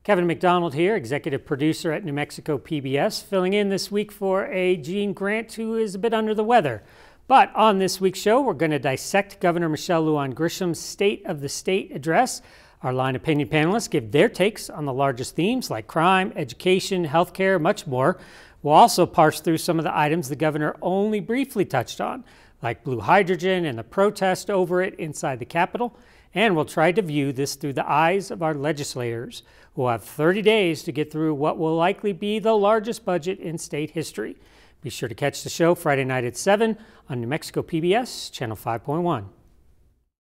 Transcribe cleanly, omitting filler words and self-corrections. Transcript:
Kevin McDonald here, Executive Producer at New Mexico PBS, filling in this week for a Gene Grant who is a bit under the weather. But on this week's show, we're going to dissect Governor Michelle Lujan Grisham's State of the State address. Our line opinion panelists give their takes on the largest themes like crime, education, healthcare, much more. We'll also parse through some of the items the governor only briefly touched on, like blue hydrogen and the protest over it inside the Capitol. And we'll try to view this through the eyes of our legislators, who will have 30 days to get through what will likely be the largest budget in state history. Be sure to catch the show Friday night at 7 on New Mexico PBS, Channel 5.1.